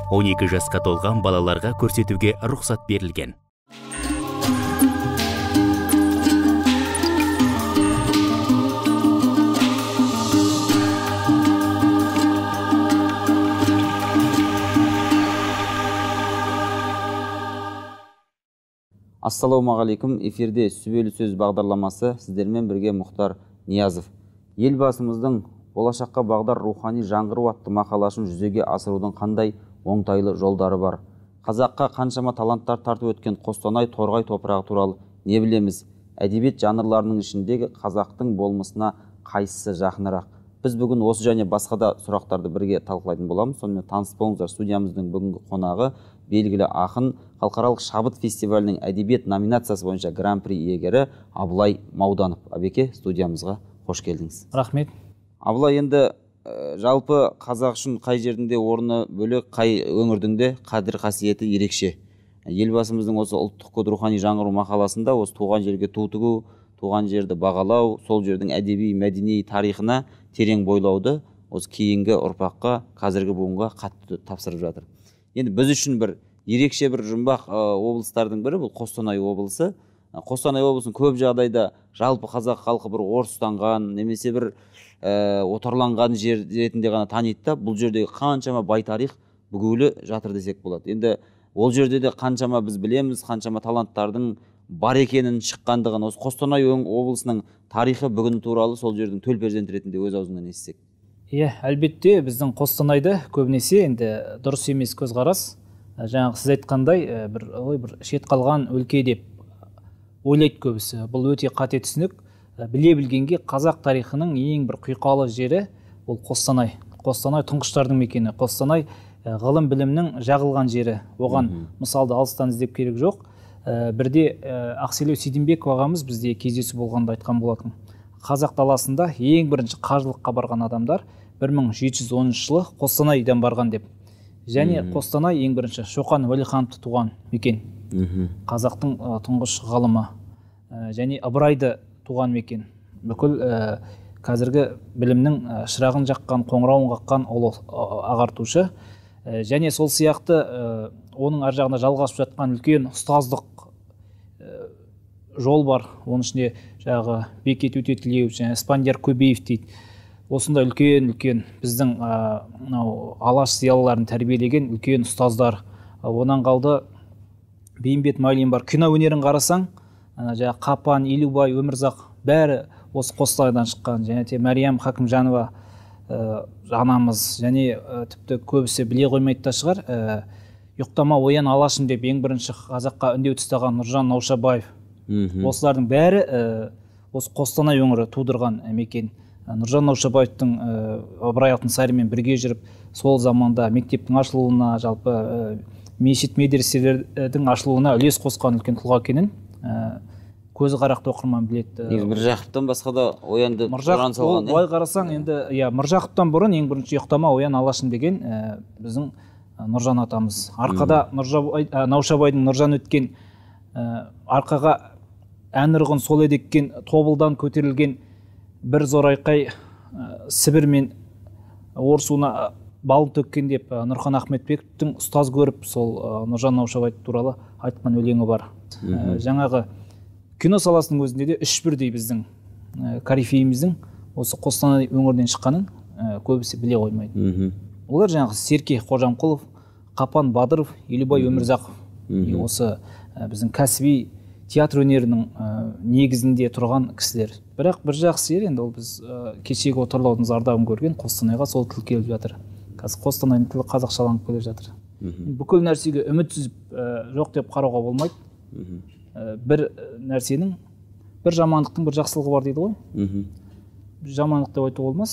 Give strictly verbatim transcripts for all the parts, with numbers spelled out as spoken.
он екі жасқа толған балаларға көрсетуге рұқсат берілген. Ассалаумағалейкум, эфирде Сүбелі сөз бағдарламасы, сіздермен бірге Мұхтар Ниязов. Елбасымыздың болашаққа бағдар рухани жаңғыру атты мақаласын жүзеге асырудың қандай оңтайлы жолдары бар? Қазаққа қаншама таланттар тартып өткен Қостанай Торғай топырағы туралы не білеміз? Әдебиет жанрларының ішіндегі қазақтың болмысына қайсысы жақынырақ? Біз бүгін осы және басқа да сұрақтарды бірге талқылайтын боламыз. Сонымен таныс болыңыздар, студиямыздың бүгінгі қонағы белгілі ақын, халықаралық шабыт фестивалінің әдебиет номинациясы бойынша гран-при иегері Абылай Мауданов. Абеке, студиямызға қош келдіңіз. Рахмет. Абылай, енді жалпы қазақ үшін қай жердің орны бөлек, қай өңірдің де қадір қасиеті ерекше. Елбасымыздың осы ұлттық код рухани жаңғыру мақаласында осы туған жерге ту тігу, туған жерді бағалау, сол жердің әдеби, мәдени тарихына терең бойлауды осы кейінгі ұрпаққа, қазіргі буынға қатты тапсырып жатыр. Енді біз үшін бір ерекше бір жұмбақ облыстардың бірі бұл Қостанай облысы. Қостанай облысын көп жағдайда жалпы қазақ халқы бір орыстанған, немесе бір отарланған жер ретінде ғана таниды да, бұл жердегі қаншама бай тарих бүгулі жатыр десек болады. Енді ол жерде де қаншама біз білеміз, қаншама таланттардың бар екенін, шыққандығын, осы Қостанай облысының тарихы бүгін туралы сол жердің төл перзенті ретінде өз аузыңнан естісек. Иә, әлбетте біздің Қостанайды көбінесе енді дұрыс емес көзқарас. Жаңағы сіз айтқандай, бір ой бір шет қалған өлке деп ойлайды көбісі. Бұл өте қате түсінік. Біле білгенге қазақ тарихының ең бір құйқалы жері ол Қостанай. Қостанай тұңғыштардың мекені. Қостанай ғылым білімнің жағылған жері. Оған мысалды алыстан іздеп керек жоқ. Бірде Ақселеу Сейдімбеков ағамыз бізде кездесу болғанда айтқан болатын. Қазақ даласында ең бірінші қажылыққа барған адамдар бір мың жеті жүз оныншы жылы Қостанайдан барған деп. Және Қостанай ең бірінші Шоқан Уәлихановты туған мекен. Қазақтың тұңғыш ғалымы. Және Ыбырайды туған мекен. Бүкіл қазіргі білімнің шырағын жаққан, қоңырауын қаққан ұлы ағартушы. Және сол сияқты оның ар жағында жалғасып жатқан үлкен ұстаздық жол бар. Оның ішінде жағы Бекет Өтетілеу, және Спандияр Көбеев дейді. Осында үлкен-үлкен біздің алаш зиялыларын тәрбиелеген үлкен ұстаздар. Онан қалды Бейімбет Майлин бар. Кино өнерін қарасаң, жағы Қапан, Елубай, Өмірзақ бәрі осы Қостанайдан шыққан. Және те Мәриям Хакімжанова анамыз, және тіпті көбісі біле қоймайды да шығар. Ұйықтама оян алашым деп ең бірінші қазаққа үндеу тастаған Нұржан Наушабаев. Осылардың бәрі осы Қостанай өңірі тудырған мекен. Нұржан Наушабаевтың Ыбырай Алтынсаринмен бірге жүріп, сол заманда мектептің ашылуына, жалпы мешіт медреселердің ашылуына үлес қосқан үлкен тұлға екенін көзі қарақты оқырман біледі. Міржақыптан басқа да оянды құран салған. Олай қарасаң, енді Міржақыптан бұрын ең бірінші ұйықтама оян алашым деген біздің Нұржан атамыз. Арқада Наушабайдың Нұржан өткен, арқаға әнұрғын сол едеккен, тобылдан көтерілген бір зор айқай Сібір мен Орсуына балын төккен деп Нұрхан Ахметбековтің ұстаз көріп, сол Нұржан Наушабай туралы айтқан өлеңі бар. Жаңағы кино саласының өзінде де үш бірдей біздің корифейіміздің осы Қостанай өңірден шыққанын көбісі біле қоймайды. Олар жаңағы Серке Қожамқұлов, Қапан Бадыров, Елубай Өмірзақов. Осы біздің кәсіби театр өнерінің негізінде тұрған кісілер. Бірақ бір жақсы жер, енді ол біз кешегі отарлаудың зардабын көрген Қостанайға сол тіл келіп жатыр. Қазір Қостанайдың тілі қазақшаланып келе жатыр. Бүкіл нәрсеге үміт үзіп жоқ деп қарауға болмайды. Бір нәрсенің, бір жамандықтың бір жақсылығы бар дейді ғой. Жамандық деп айтуға болмас.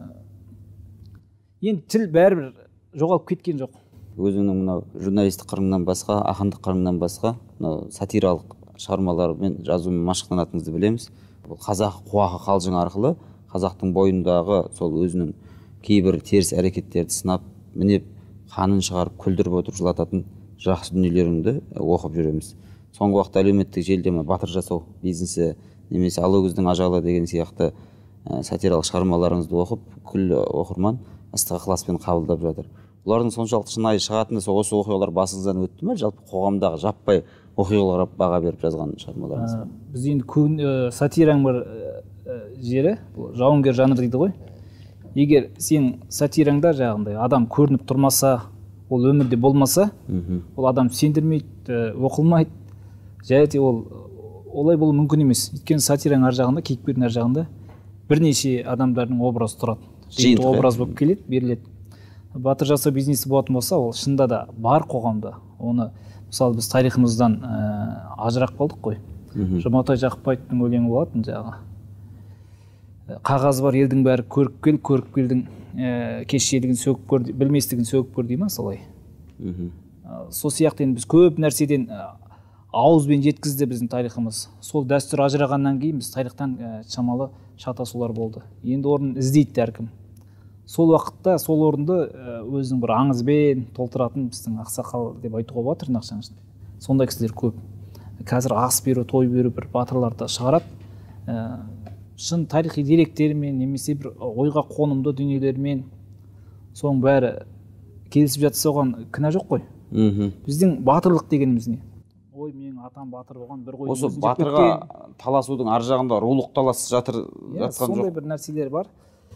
Енді тіл бәрібір жоғалып кеткен жоқ. Өзіңнің мынау журналистік қырыңнан басқа, ақындық қырыңнан басқа, мынау сатиралық шығармалармен жазумен машықтанатыныңызды білеміз. Қазақ қуақы қалжың арқылы қазақтың бойындағы сол өзінің кейбір теріс әрекеттерді сынап, мінеп, қанын шығарып, күлдіріп отырып жылататын жақсы дүниелеріңді оқып жүреміз. Соңғы уақытта әлеуметтік желіде батыр жасау бизнесі, немесе Алакөздің ажалы деген сияқты сатиралық шығармаларыңызды оқып, күллі оқырман ыстық ықыласпен қабылдап жатыр. бұлардың соншалықты шынайы шығатыны сол осы оқиғалар басыңыздан өтті ме, жалпы қоғамдағы жаппай оқиғаларға баға беріп жазған шығармаларыңыз? Біз енді көбін сатираның бір жері жауынгер жанр дейді ғой. Егер сен сатираңда жағындай адам көрініп тұрмаса, ол өмірде болмаса, ол адам сендірмейді, оқылмайды. Жәйте ол олай болу мүмкін емес. Өйткені сатираның ар жағында, кейіпкердің ар жағында бірнеше адамдардың образы тұрады. Жиынтық образ болып келеді, беріледі. Батыр жасау бизнесі болатын болса, ол шынында да бар қоғамда. Оны мысалы біз тарихымыздан ажырақ болдық қой. Жұматай Жақыпбаевтың өлеңі болатын жағы. Қағазы бар елдің бәрі көріп кел, көріп келдің кешелігін сөгіп көр, білместігін сөгіп көр дей ма солай. Сол сияқты біз көп нәрседен ауызбен жеткізді біздің тарихымыз. Сол дәстүр ажырағаннан кейін біз тарихтан шамалы шатасулар болды. Енді орнын іздейді әркім. Сол уақытта сол орынды өзінің бір аңызбен толтыратын біздің ақсақал деп айтуға болады тырнақшаның ішінде. Сондай кісілер көп. Қазір ас беру, той беру бір батырларды шығарады. Шын тарихи деректермен немесе бір ойға қонымды дүниелермен соның бәрі келісіп жатса оған кінә жоқ қой. Біздің батырлық дегеніміз не? Ой, менің атам батыр болған, бір қойдың осы батырға таласудың ар жағында рулық талас жатыр жатқан жоқ. Сондай бір нәрселер бар.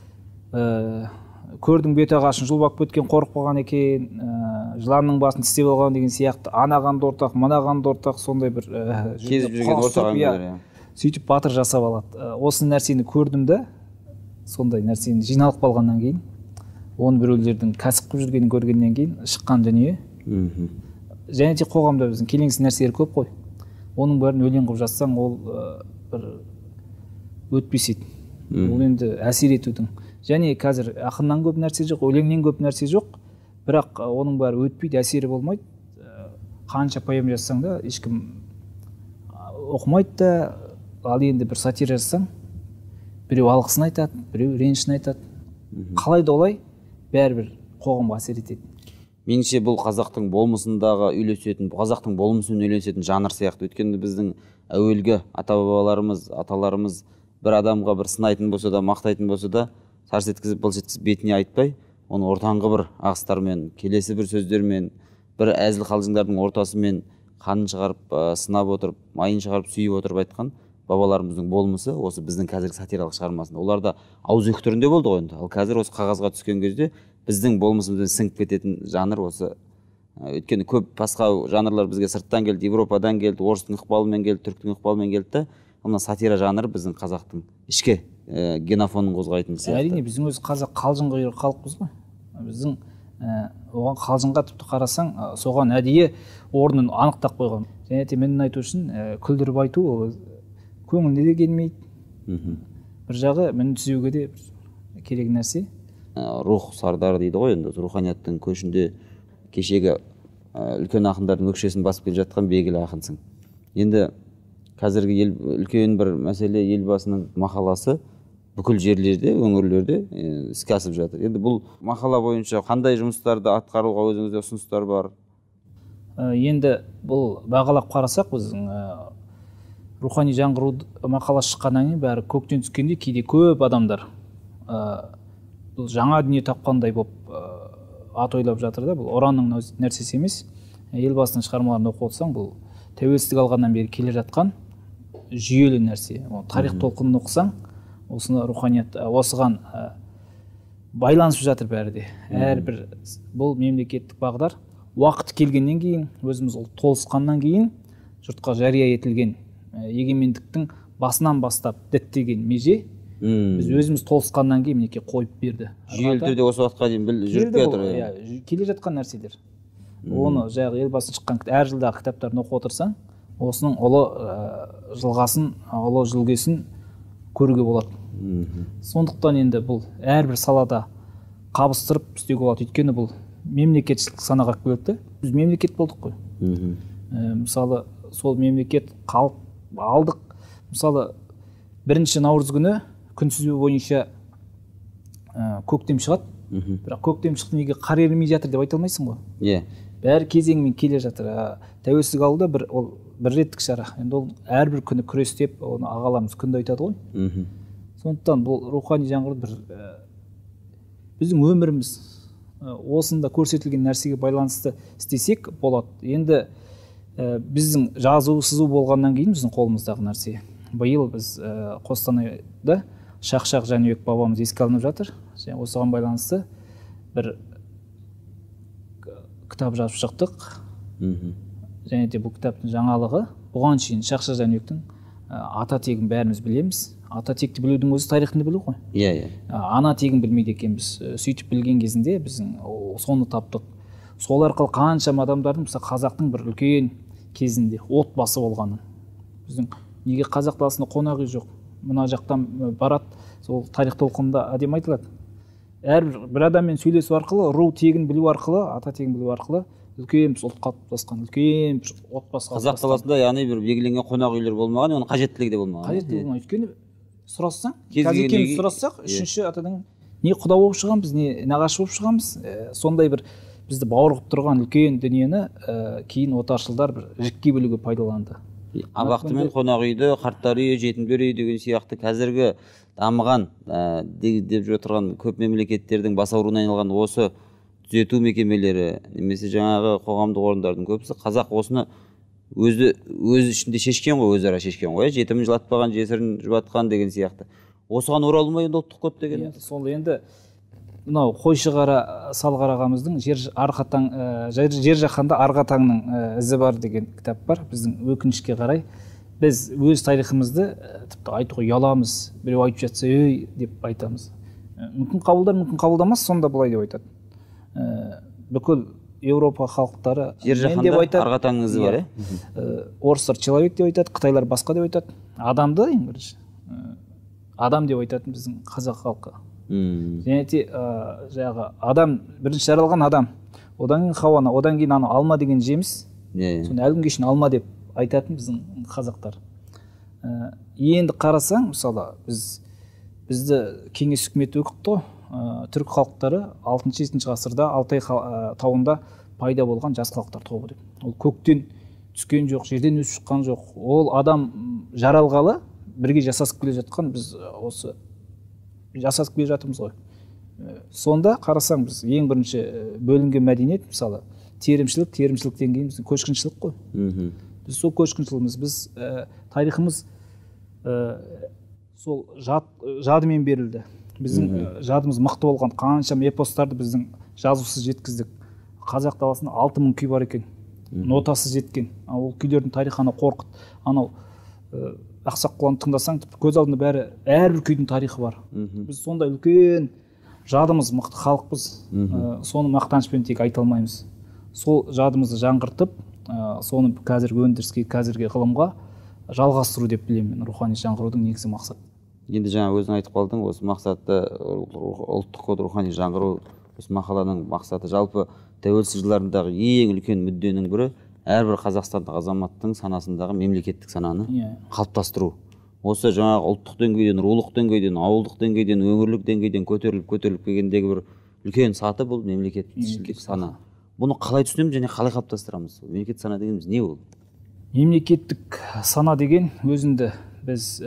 Көрдің бет ағашын жұлбап өткен қорық болған екен, жыланның басын тістеп алған деген сияқты, анаған да ортақ, мынаған да ортақ, сондай бір кезіп жүрген ортақ әңгімелер. Сөйтіп батыр жасап алады. Осы нәрсені көрдім да, сондай нәрсені жиналып қалғаннан кейін, оны біреулердің кәсіп қылып жүргенін көргеннен кейін шыққан дүние. Және де қоғамда біздің келеңсіз нәрселер көп қой. Оның бәрін өлең қылып жазсаң, ол бір өтпес еді. Ол енді әсер етудің. Және қазір ақыннан көп нәрсе жоқ, өлеңнен көп нәрсе жоқ, бірақ оның бәрі өтпейді, әсері болмайды. Қанша поэма жазсаң да ешкім оқымайды да. Ал енді бір сатира жазсаң, біреу алғысын айтады, біреу ренішін айтады. Қалай да олай бәрібір қоғамға әсер етеді. Меніңше бұл қазақтың болмысындағы үйлесетін, қазақтың болмысымен үйлесетін жанр сияқты. Өйткені біздің әуелгі ата-бабаларымыз, аталарымыз бір адамға бір сынайтын болса да, мақтайтын болса да, сарс еткізіп, былш еткізіп бетіне айтпай, оны ортаңғы бір ағыстармен, келесі бір сөздермен, бір әзіл қалжыңдардың ортасымен қанын шығарып, сынап отырып, майын шығарып, сүйіп отырып айтқан бабаларымыздың болмысы осы біздің қазіргі сатиралық шығармасында. Олар да ауызекі түрінде болды ғой енді. Ал қазір осы қағазға түскен кезде біздің болмысымызбен сіңіп кететін жанр осы. Өйткені көп басқа жанрлар бізге сырттан келді, Европадан келді, орыстың ықпалымен келді, түріктің ықпалымен келді да, мына сатира жанры біздің қазақтың ішкі генофонын қозғайтын сияқты. Әрине, біздің өз қазақ қалжың құйрық халықпыз ғой. Біздің оған қалжыңға тіпті қарасаң, соған әдейі орнын анықтап қойған. Және де менің айту үшін күлдіріп айту көңіліне де келмейді. Бір жағы мін түзеуге де керек нәрсе. Рух сардары дейді ғой енді, руханияттың көшінде кешегі үлкен ақындардың өкшесін басып келе жатқан белгілі ақынсың. Енді қазіргі ел үлкен бір мәселе, елбасының мақаласы бүкіл жерлерде, өңірлерде іске асып жатыр. Енді бұл мақала бойынша қандай жұмыстарды атқаруға өзіңізде ұсыныстар бар? Енді бұл бағалап қарасақ, біздің рухани жаңғыру мақаласы шыққаннан кейін бәрі көктен түскенде кейде көп адамдар бұл жаңа дүние тапқандай болып ат ойлап жатыр да. Бұл ұранның нәрсесі емес. Елбасының шығармаларын оқып отырсаң, бұл тәуелсіздік алғаннан бері келе жатқан жүйелі нәрсе. Тарих толқынын оқысаң, осыны руханият осыған байланысып жатыр бәрі де. Әрбір бұл мемлекеттік бағдар уақыт келгеннен кейін, өзіміз ұлт толысқаннан кейін жұртқа жария етілген егемендіктің басынан бастап діттеген меже біз өзіміз толысқаннан кейін мінекей қойып берді. Жүйелі түрде осы уақытқа дейін жүріп жатыр. Келе жатқан нәрселер. Оны жағы елбасы шыққан әр жылдағы кітаптарын оқып отырсаң, осының ұлы жылғасын, ұлы жүлгесін көруге болады. Сондықтан енді бұл әрбір салада қабыстырып істеуге болады. Өйткені бұл мемлекетшілік санаға келді. Біз мемлекет болдық қой. Мысалы, сол мемлекет халық алдық. Мысалы, бірінші наурыз күні күнтізбе бойынша көктем шығады. Бірақ көктем шықты неге қар ерімей жатыр деп айта алмайсың ғой. Иә. Бәрі кезеңмен келе жатыр. Тәуелсіздік алуда бір ол бір реттік шара. Енді ол әрбір күні күрестеп, оны ағаларымыз күнде айтады ғой. Сондықтан бұл рухани жаңғыру бір біздің өміріміз, осында көрсетілген нәрсеге байланысты істесек болады. Енді ә, біздің жазу сызу болғаннан кейін біздің қолымыздағы нәрсе. Биыл біз ә, Қостанайда Шақшақ Жәнібек бабамыз еске алынып жатыр. Осыған байланысты бір кітап жазып шықтық. Және де бұл кітаптың жаңалығы, бұған шейін Шақшақ Жәнібектің ата тегін бәріміз білеміз. Ата текті білудің өзі тарихын білу ғой. Иә, иә. Ана тегін білмейді екенбіз. Сөйтіп білген кезінде біздің соны таптық. Сол арқылы қаншама адамдардың, мысалы қазақтың бір үлкен кезінде отбасы болғанын. Біздің неге қазақ даласында қонақ үй жоқ? Мына жақтан барат, сол тарих толқынында әдемі айтылады. Әрбір бір адаммен сөйлесу арқылы, ру тегін білу арқылы, ата тегін білу арқылы үлкен бір ұлт қалыптасқан, үлкен бір отбасы қалыптасқан. Қазақ даласында яғни бір белгіленген қонақ үйлер болмаған, оның қажеттілігі де болмаған. Қажеттілігі болмаған. Өйткені сұрассаң, қазір екеуміз сұрассақ, үшінші атадан не құда болып шығамыз, не нағашы болып шығамыз, сондай бір бізді бауырғып тұрған үлкен дүниені кейін отаршылдар бір жікке бөлуге пайдаланды. Абақты мен қонақ үйді, қарттар үйі, жетімдер үйі деген сияқты қазіргі дамыған деп жүріп тұрған көп мемлекеттердің бас ауруына айналған осы түзету мекемелері немесе жаңағы қоғамдық орындардың көбісі қазақ осыны өзі өз ішінде шешкен ғой, өзара шешкен ғой, жетімін жылатпаған, жесірін жұбатқан деген сияқты. Осыған оралмай енді ұлттық код деген. Сол енді мынау Қойшығара Салғарағамыздың жер арқатаң жер жаһанда арқатаңның ізі бар деген кітап бар. Біздің өкінішке қарай біз өз тарихымызды тіпті айтуға ұяламыз. Біреу айтып жатса, "Ей" деп айтамыз. Мүмкін қабылдар, мүмкін қабылдамас, сонда былай деп айтады. Бүкіл Еуропа халықтары жер жаһанда арқатаңның ізі бар, иә. Орыстар человек деп айтады, қытайлар басқа деп айтады. Адамды ең бірінші. Адам деп айтатын біздің қазақ халқы. Және де жаңағы адам бірінші жаралған адам. Одан кейін хауана, одан кейін ана алма деген жеміс. Соны әлі күнге шейін алма деп айтатын біздің қазақтар. Енді қарасаң, мысалы біз бізді кеңес үкіметі өкіт қой. Түрік халықтары алтыншы жетінші ғасырда Алтай тауында пайда болған жас халықтар тобы деп. Ол көктен түскен жоқ, жерден өсіп шыққан жоқ. Ол адам жаралғалы бірге жасасып келе жатқан, біз осы жасасып келе жатырмыз ғой. Сонда қарасаң біз ең бірінші бөлінген мәдениет, мысалы терімшілік, терімшіліктен кейін біздің көшкіншілік қой. Біз сол көшкіншілігіміз, біз тарихымыз сол жадымен берілді. Біздің жадымыз мықты болған, қаншама эпостарды біздің жазусыз жеткіздік. Қазақ даласында алты мың күй бар екен, нотасыз жеткен. Ол күйлердің тарихы ана қорқыт, анау ақсақ құланды тыңдасаң, көз алдында бәрі, әрбір күйдің тарихы бар. Біз сондай үлкен жадымыз мықты халықпыз. Соны мақтанышпен тек айта алмаймыз. Сол жадымызды жаңғыртып, соны қазіргі өндіріске, қазіргі ғылымға жалғастыру деп білемін. Рухани жаңғырудың негізгі мақсаты. Енді жаңа өзің айтып қалдың, осы мақсатты ұлттық код рухани жаңғыру, осы мақаланың мақсаты жалпы тәуелсіз жылдарындағы ең үлкен мүдденің бірі әрбір қазақстандық азаматтың санасындағы мемлекеттік сананы қалыптастыру. Осы жаңағы ұлттық деңгейден, рулық деңгейден, ауылдық деңгейден, өңірлік деңгейден көтеріліп көтеріліп келгендегі бір үлкен саты бұл мемлекеттік сана. Бұны қалай түсінеміз және қалай қалыптастырамыз? Мемлекеттік сана дегеніміз не ол? Мемлекеттік сана деген өзінде біз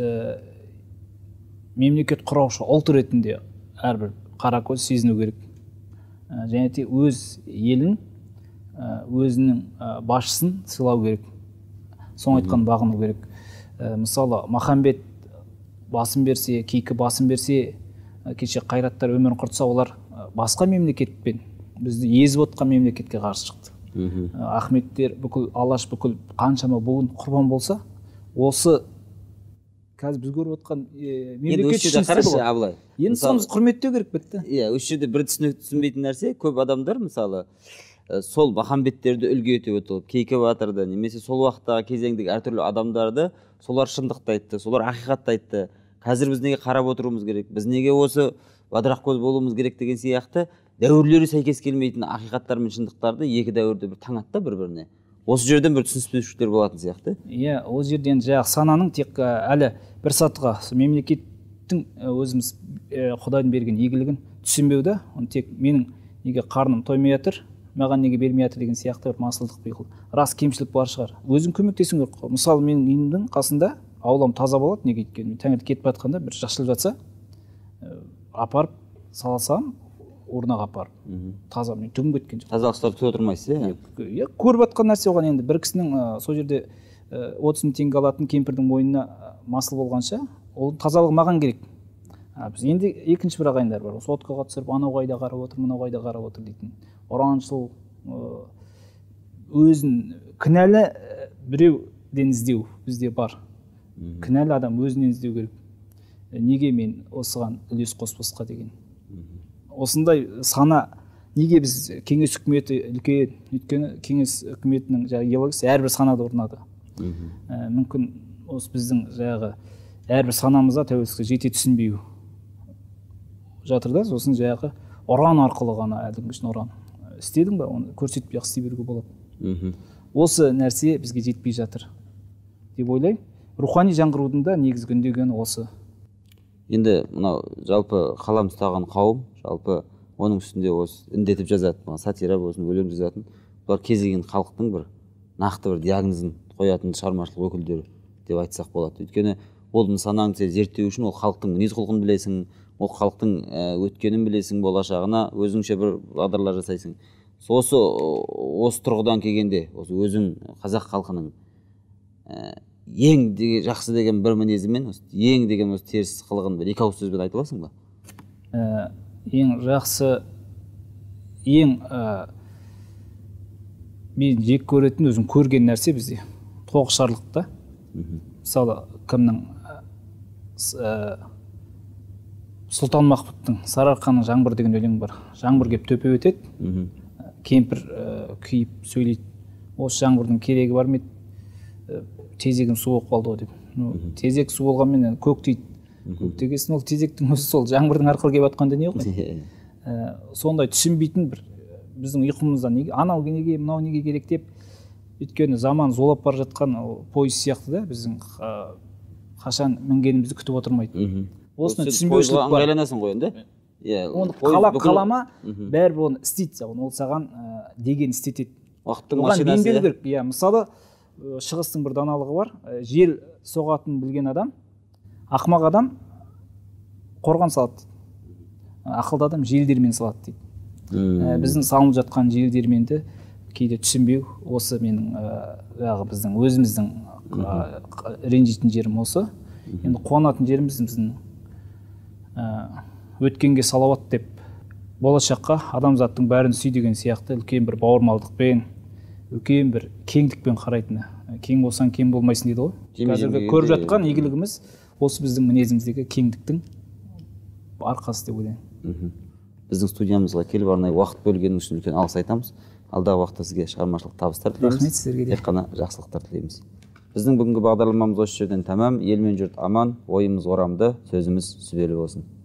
мемлекет құраушы ұлт ретінде әрбір қаракөз сезіну керек. Және де өз елін, өзінің басшысын сыйлау керек. Соң айтқан бағыну керек. Мысалы, Махамбет басын берсе, Кейкі басын берсе, кеше қайраттар өмірін құртса, олар басқа мемлекетпен, бізді езіп отқан мемлекетке қарсы шықты. Ахметтер, бүкіл Алаш, бүкіл қаншама буын құрбан болса, осы қазір біз көріп отқан мемлекет үшін істеді ғой. Енді соны құрметтеу керек, бітті. Иә, осы жерде бір түсінбейтін нәрсе, көп адамдар мысалы сол Махамбеттерді үлгі ете отырып, Кейкі батырды, немесе сол уақыттағы кезеңдегі әртүрлі адамдарды солар шындықты айтты, солар ақиқатты айтты. Қазір біз неге қарап отыруымыз керек? Біз неге осы бадырақ көз болуымыз керек деген сияқты дәуірлері сәйкес келмейтін ақиқаттар мен шындықтарды екі дәуірде бір таң атты бір-біріне. Осы жерден бір түсініспеушіліктер болатын сияқты. Иә, ол жерден жаңағы сананың тек әлі бір сатыға мемлекеттің өзіміз Құдайдың берген игілігін түсінбеуді, оны тек менің неге қарным тоймай жатыр, маған неге бермей жатыр деген сияқты бір масылдық пиғыл. Рас кемшілік бар шығар. Өзің көмектесуің керек. Мысалы, менің үйімнің қасында аулам таза болады, неге өйткені таңертең кетіп жатқанда бір жақшылық жатса, апарып салсам, урнаға апарып таза мен түгім кеткен жоқ. Тазалық ұстап күтіп отырмайсыз иә? Иә, көріп жатқан нәрсе оған. Енді бір кісінің сол жерде отыз мың теңге алатын кемпірдің мойнына масыл болғанша, ол тазалық маған керек. Біз енді екінші бір ағайындар бар, сотқа қатысып, анау қайда қарап отыр, мынау қайда қарап отыр дейтін. Ұраншыл, өзін кінәлі біреуден іздеу бізде бар. Кінәлі адам өзінен іздеу керек. Неге мен осыған үлес қоспасқа деген. Осындай сана, неге біз кеңес үкіметі үлкен, өйткені кеңес үкіметінің идеологиясы әрбір санада орнады. Мүмкін осы біздің жаңағы әрбір санамызға тәуелсіздікке жете түсінбеу жатыр да, сосын жаңағы ұран арқылы ғана әлдің үшін ұран. Істедің ба, оны көрсетпей ақ істей беруге болады. Осы нәрсе бізге жетпей жатыр деп ойлаймын. Рухани жаңғырудың да негізгі үндегені осы. Енді мынау жалпы қалам ұстаған қауым, жалпы оның үстінде осы індетіп жазады, сатира болсын, өлең жазатын, бұлар кез келген халықтың бір нақты бір диагнозын қоятын шығармашылық өкілдері деп айтсақ болады. Өйткені ол нысанаңды зерттеу үшін ол халықтың мінез құлқын білесің, ол халықтың өткенін білесің, болашағына өзіңше бір бағдарлар жасайсың. Осы осы тұрғыдан келгенде, осы өзің қазақ халқының ең жақсы деген бір мінезімен, ең деген осы теріс қылығын бір екі ауыз сөзбен айта аласың ба? Ең жақсы, ең мен жек көретін өзім көрген нәрсе бізде тоғышарлықта. Мысалы, кімнің Сұлтанмахмұттың Сарыарқаның жаңбыр деген өлең бар. Жаңбыр кеп төпеп өтеді, кемпір күйіп сөйлейді. Осы жаңбырдың керегі бар ма еді? Тезегім су болып қалды ғой деп. Тезек су болғанмен көк дейді. Көктегесін ол тезектің өзі сол жаңбырдың арқылы келіп жатқан дүние ғой. Сондай түсінбейтін бір біздің ұйқымызда неге анау неге мынау неге керек деп, өйткені заман зулап бара жатқан пойыз сияқты да, біздің қашан мінгенімізді күтіп отырмайды. Осыны түсінбеушілік бар. Ыңғайланасың ғой енді. Оны қалап қалама, бәрібір оны істейді, ол саған деген істетеді. Уақыттың машинасы. Иә, мысалы шығыстың бір даналығы бар, жел соғатын білген адам, ақымақ адам қорған салады, ақылды адам желдермен салады дейді. Біздің салынып жатқан желдерменді кейде түсінбеу, осы менің біздің өзіміздің ренжитін жерім осы. Енді қуанатын жеріміз біздің өткенге салауат деп, болашаққа адамзаттың бәрін сүй деген сияқты үлкен бір бауырмалдықпен, үлкен бір кеңдікпен қарайтыны. Кең болсаң кең болмайсың дейді ғой. Қазіргі көріп жатқан игілігіміз осы біздің мінезіміздегі кеңдіктің арқасы деп ойлаймын. Біздің студиямызға келіп арнайы уақыт бөлгеніңіз үшін үлкен алғыс айтамыз. Алдағы уақытта сізге шығармашылық табыстар тілейміз. Рахмет сіздерге де. Тек қана жақсылықтар тілейміз. Біздің бүгінгі бағдарламамыз осы жерден тәмам. Ел мен жұрт аман, ойымыз орамды, сөзіміз сүбелі болсын.